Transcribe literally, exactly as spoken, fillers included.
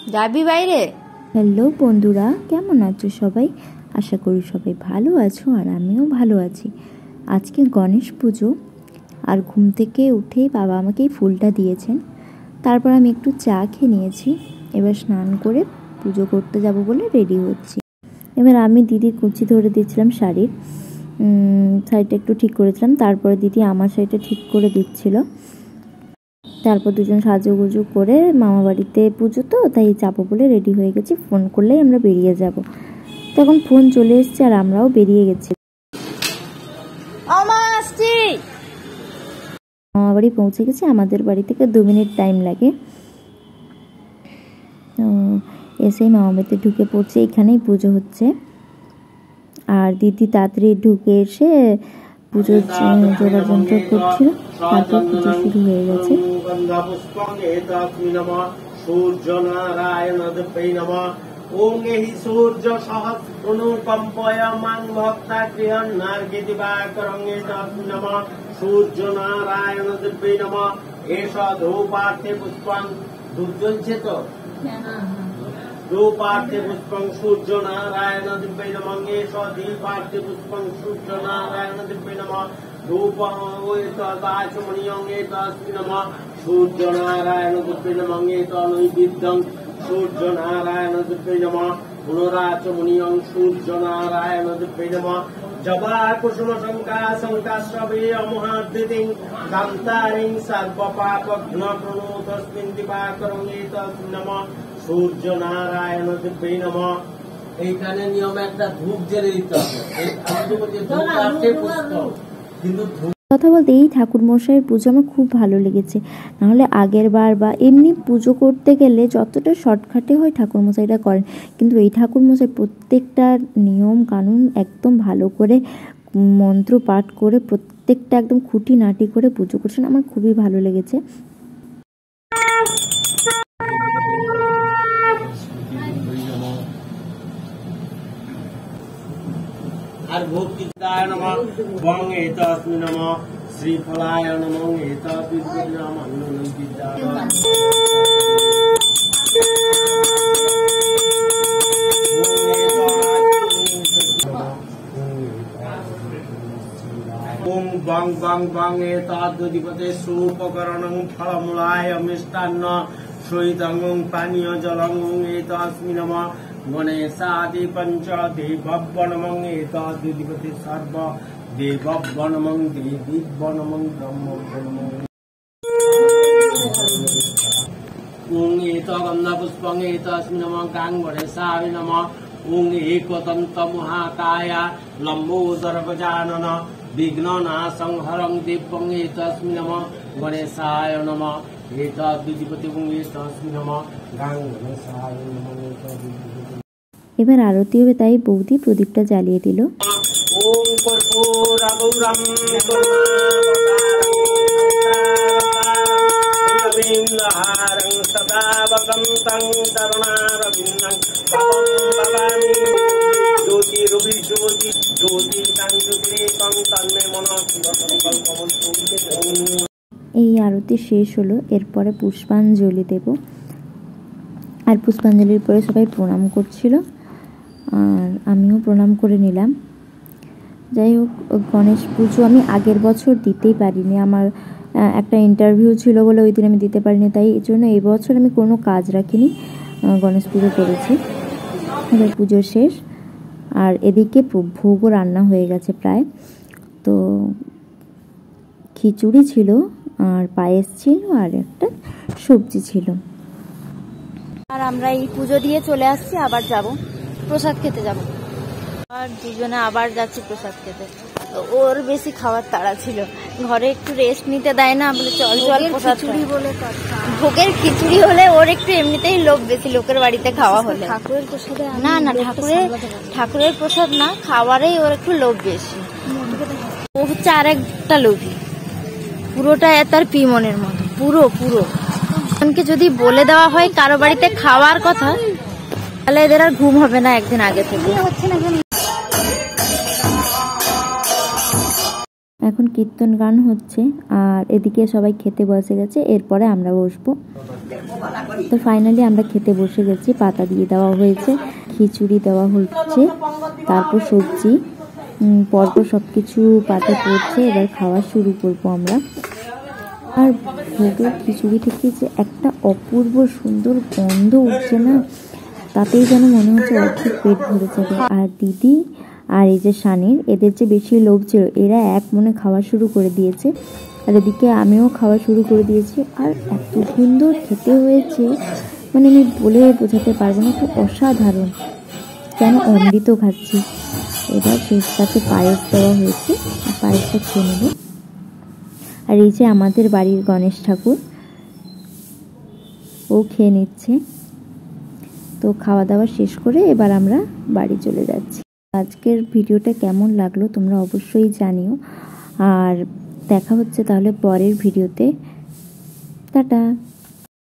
যাবি বাইরে? হ্যালো বন্ধুরা, কেমন আছো সবাই? আশা করি সবাই ভালো আছো আর আমিও ভালো আছি। আজকে গণেশ পুজো, আর ঘুম থেকে উঠেই বাবা আমাকে এই ফুলটা দিয়েছেন। তারপর আমি একটু চা খেয়ে নিয়েছি। এবার স্নান করে পুজো করতে যাব বলে রেডি হচ্ছি। এবার আমি দিদির কুচি ধরে দিচ্ছিলাম শাড়ির, শাড়িটা একটু ঠিক করেছিলাম। তারপরে দিদি আমার শাড়িটা ঠিক করে দিচ্ছিল। তারপর দুজন সাজুগুজু করে মামা বাড়িতে পুজো, তো তাই যাবো বলে রেডি হয়ে গেছি। ফোন করলেই আমরা বেরিয়ে যাব। তখন ফোন চলে এসছে আর আমরাও বেরিয়ে গেছি। মামা বাড়ি পৌঁছে গেছি। আমাদের বাড়ি থেকে দু মিনিট টাইম লাগে। এসেই মামা বাড়িতে ঢুকে পড়ছে। এখানেই পুজো হচ্ছে। আর দিদি তাড়াতাড়ি ঢুকে এসে পুজোর জোগাড় যন্ত্র করছিল। তারপর পুজো শুরু হয়ে গেছে। সূর্য নারায়ণ দেবৈ নমঃ। ওং হি সূর্য সহস্রনুকম্পয়মাং ভক্তা ক্রিয়ন্নার্ঘ্যে দিবাকরং তস্मै নমঃ। সূর্য নারায়ণ দেবৈ নমঃ। এষ ধূপার্থে পুষ্পং। ধূপ জ্বলছে তো? ধূপার্থে পুষ্পং সূর্য নারায়ণ দেবৈ নমঃ। এষ দীপার্থে পুষ্পং সূর্য নারায়ণ দেবৈ নমঃ। ধূপং ওইতদাচমণিয়ং তস্मै নমঃ। সূর্য নারায়ণ দেবৈ নমঃ। এতনৈবেদ্যং সূর্য নারায়ণ দেবৈ নমঃ। পুনরাচমণিয়ং সূর্য নারায়ণ দেবৈ নমঃ। জবা কুসুম শঙ্কা শঙ্কাশ্রবে অমহাদ্দিতিং কান্তারিং সর্বপাপঘ্ন প্রণোতস্মিন দিবাকরং তস্मै নমঃ। সূর্য নারায়ণ দেবৈ নমঃ। এইখানে নিয়ম একটা ধূপ জ্বেলে দিতে হবে। কিন্তু কথা বলতে এই ঠাকুর মশাইয়ের পুজো আমার খুব ভালো লেগেছে। নাহলে আগের বার বা এমনি পুজো করতে গেলে যতটা শর্টকাটে হয় ঠাকুর মশাইরা করেন, কিন্তু এই ঠাকুর মশাই প্রত্যেকটা নিয়ম কানুন একদম ভালো করে মন্ত্র পাঠ করে প্রত্যেকটা একদম খুঁটিনাটি করে পুজো করছেন। আমার খুবই ভালো লেগেছে। আর ভক্তিদায় নমঃ। বং এতস্मै নমঃ। শ্রীফলায় নমঃ। এতদ্বিদ্যা নমঃ। বিদ্যা ওং বং বং বং এতদ্ধিপতে সুপকরণং ফলমূলায় মিষ্টান্ন সহিতং পানীয় জলং এতস্मै নমঃ। গণেশাদি পঞ্চ দেববনমং এতদ্ধিপতে সর্ব দেববনমং দেবীবনমং ব্রহ্মবনমং। ওং এতগন্ধপুষ্পং এতস্मै নমঃ। গাং গণেশায় নমঃ। ওং একদন্ত মহাকায় লম্বোদর গজানন বিঘ্ননাশং হরং দিব্যং এতস্मै নমঃ। গণেশায় নমঃ। এতদ্ধিপতে ওং এতস্मै নমঃ। গাং গণেশায় নমঃ। এবার আরতি হবে, তাই বৌদি প্রদীপটা জ্বালিয়ে দিল। ওম কর্পূরগৌরম করুণাবতারং সদা বসন্तं তরুণারবিন্দং ভবং ভবামি জ্যোতিরুবি জ্যোতি জ্যোতিষাং জ্যোতিরেকং তন্মে মনঃ শিবসংকল্পমস্তু। এই আরতি শেষ হলো। এরপরে পুষ্পাঞ্জলি দেব। আর পুষ্পাঞ্জলির পরে সবাই প্রণাম করছিল, আর আমিও প্রণাম করে নিলাম। যাই হোক, গণেশ পুজো আমি আগের বছর দিতেই পারিনি। আমার একটা ইন্টারভিউ ছিল বলে ওই দিন আমি দিতে পারিনি, তাই এই জন্য এই বছর আমি কোনো কাজ রাখিনি, গণেশ পুজো করেছি। এবার পুজো শেষ, আর এদিকে ভোগও রান্না হয়ে গেছে প্রায়। তো খিচুড়ি ছিল, আর পায়েস ছিল, আর একটা সবজি ছিল। আর আমরা এই পুজো দিয়ে চলে আসছি, আবার যাব প্রসাদ খেতে যাব। আর দুজনে আবার যাচ্ছি প্রসাদ খেতে। ওর বেশি খাওয়ার তাড়া ছিল, ঘরে একটু রেস্ট নিতে দেয় না, বলে চল চল প্রসাদ খিচুড়ি বলে। ভোগের খিচুড়ি হলে ওর একটু এমনিতেই লোভ বেশি, লোকের বাড়িতে খাওয়া হলে। ঠাকুরের প্রসাদে না না ঠাকুরের ঠাকুরের প্রসাদ না, খাওয়ারেই ওর একটু লোভ বেশি। ও হচ্ছে আর একটা লোভী, পুরোটা তার পিমনের মতো, পুরো পুরো। যদি বলে দেওয়া হয় কারো বাড়িতে খাওয়ার কথা, তাহলে এদের আর ঘুম হবে না একদিন আগে থেকে। এখন কীর্তন গান হচ্ছে আর এদিকে সবাই খেতে বসে গেছে, এরপরে আমরা বসবো। তো ফাইনালি আমরা খেতে বসে গেছি, পাতা দিয়ে দেওয়া হয়েছে, খিচুড়ি দেওয়া হচ্ছে, তারপর সবজি, পরপর সব কিছু পাতে পড়ছে। এবার খাওয়া শুরু করবো আমরা। আর ভোগের খিচুড়ি থেকে যে একটা অপূর্ব সুন্দর গন্ধ উঠছে না, তাতেই যেন মনে হচ্ছে অর্ধেক পেট ভরে যাবে। আর দিদি আর এই যে সানির, এদের যে বেশি লোভ ছিল, এরা এক মনে খাওয়া শুরু করে দিয়েছে। আর এদিকে আমিও খাওয়া শুরু করে দিয়েছি। আর এত সুন্দর খেতে হয়েছে, মানে আমি বলে বোঝাতে পারবো না, তো অসাধারণ, যেন অমৃত খাচ্ছি। এবার শেষটাতে পায়েস দেওয়া হয়েছে, পায়েসটা খেয়ে নেব। আর এই যে আমাদের বাড়ির গণেশ ঠাকুর, ও খেয়ে নিচ্ছে। তো খাওয়া দাওয়া শেষ করে এবার আমরা বাড়ি চলে যাচ্ছি। আজকের ভিডিওটা কেমন লাগলো তোমরা অবশ্যই জানিও। আর দেখা হচ্ছে তাহলে পরের ভিডিওতে। টাটা।